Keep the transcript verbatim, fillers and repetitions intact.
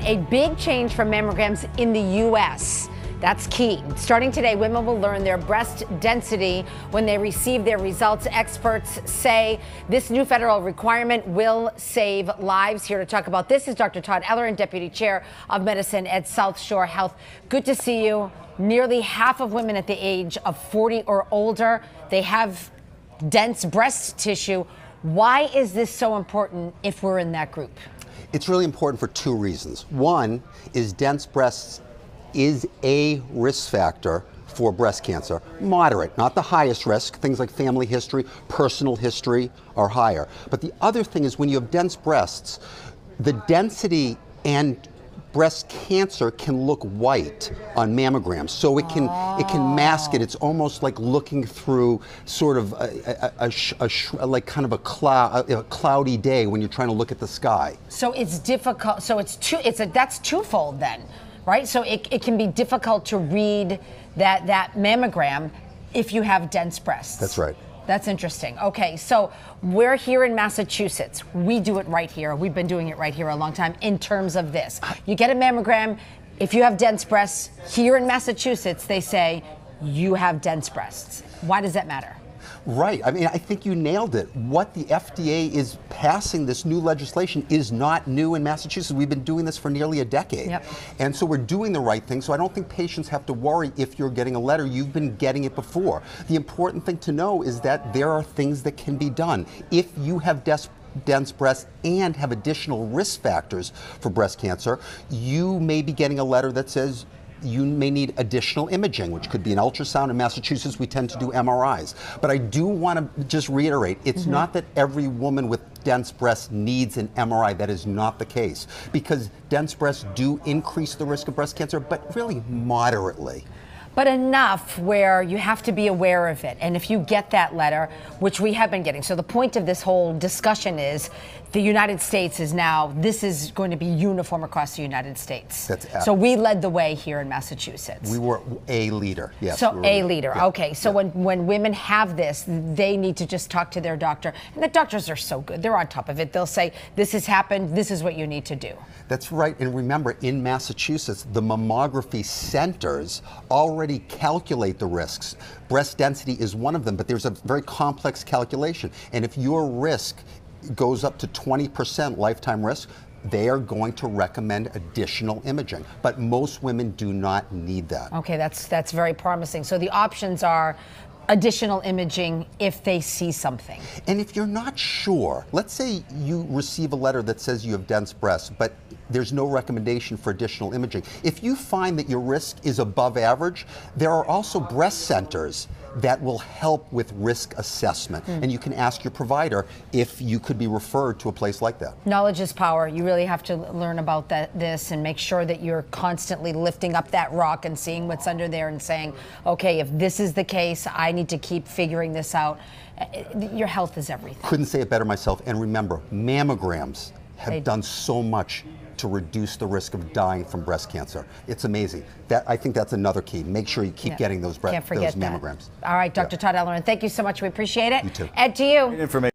A big change for mammograms in the U S That's key. Starting today, women will learn their breast density when they receive their results. Experts say this new federal requirement will save lives. Here to talk about this is Doctor Todd Ellerin, Deputy Chair of Medicine at South Shore Health. Good to see you. Nearly half of women at the age of forty or older, they have dense breast tissue. Why is this so important if we're in that group? It's really important for two reasons. One is dense breasts is a risk factor for breast cancer. Moderate, not the highest risk. Things like family history, personal history are higher. But the other thing is when you have dense breasts, the density and breast cancer can look white on mammograms. So it can oh. it can mask it. It's almost like looking through sort of a, a, a, a, a like kind of a cloud, a, a cloudy day when you're trying to look at the sky. So it's difficult. So it's two. It's a that's twofold then, right? So it it can be difficult to read that that mammogram if you have dense breasts. That's right. That's interesting. Okay, so we're here in Massachusetts. We do it right here. We've been doing it right here a long time in terms of this. You get a mammogram. If you have dense breasts, here in Massachusetts, they say you have dense breasts. Why does that matter? Right. I mean, I think you nailed it. What the F D A is passing, this new legislation, is not new in Massachusetts. We've been doing this for nearly a decade. Yep. And so we're doing the right thing. So I don't think patients have to worry if you're getting a letter. You've been getting it before. The important thing to know is that there are things that can be done. If you have des dense breasts and have additional risk factors for breast cancer, you may be getting a letter that says you may need additional imaging, which could be an ultrasound. In Massachusetts, we tend to do M R Is. But I do want to just reiterate, it's mm-hmm. not that every woman with dense breasts needs an M R I. That is not the case, because dense breasts do increase the risk of breast cancer, but really moderately. But enough where you have to be aware of it. And if you get that letter, which we have been getting, so the point of this whole discussion is the United States is now, this is going to be uniform across the United States. That's so we led the way here in Massachusetts. We were a leader, yes. So we were, a leader, yeah, okay. So yeah. when, when women have this, they need to just talk to their doctor. And the doctors are so good, they're on top of it. They'll say, this has happened, this is what you need to do. That's right, and remember, in Massachusetts, the mammography centers already calculate the risks. Breast density is one of them, but there's a very complex calculation. And if your risk goes up to twenty percent lifetime risk, they are going to recommend additional imaging. But most women do not need that. Okay, that's that's very promising. So the options are additional imaging if they see something. And if you're not sure, let's say you receive a letter that says you have dense breasts, but there's no recommendation for additional imaging. If you find that your risk is above average, there are also breast centers that will help with risk assessment. Mm. And you can ask your provider if you could be referred to a place like that. Knowledge is power. You really have to learn about that, this and make sure that you're constantly lifting up that rock and seeing what's under there and saying, okay, if this is the case, I need to keep figuring this out. Your health is everything. Couldn't say it better myself. And remember, mammograms have they done so much to reduce the risk of dying from breast cancer. It's amazing. That I think that's another key. Make sure you keep yeah. getting those, those mammograms. That. All right, Doctor Yeah. Todd Ellerin, thank you so much. We appreciate it. You too. Ed, to you.